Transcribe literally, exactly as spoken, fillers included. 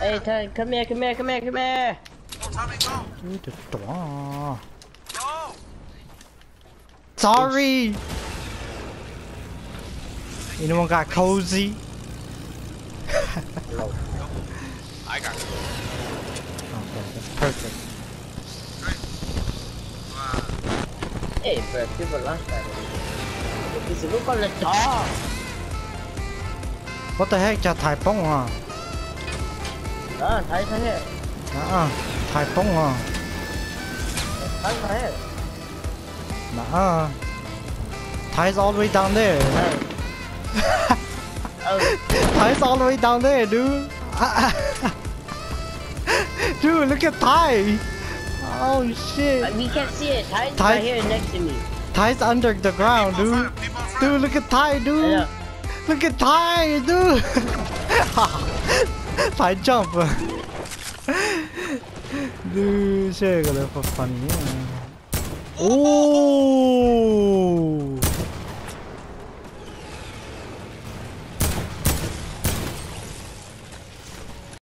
Hey, Ty, come here, come here, come here, come here. Oh, Tommy, go. Dude, the door. Go. Sorry. Anyone got cozy? No. I got you. Okay, that's perfect. Wow. Hey, bro, people last time. Because look on the top. What the heck? Chả thải bông à? Đó, thấy thấy hết. À, thải bông à? Thấy thấy hết. Nah. Thai's all the way down there. Oh. Thai's all the way down there, dude. Dude, look at Thai. Oh shit. We can't see it. Ty's Ty- right here next to me. Thai's under the ground, dude. Dude, look at Thai, dude. Look at Thai, dude. Thai jump. Dude, shit, for funny. Yeah. Oh.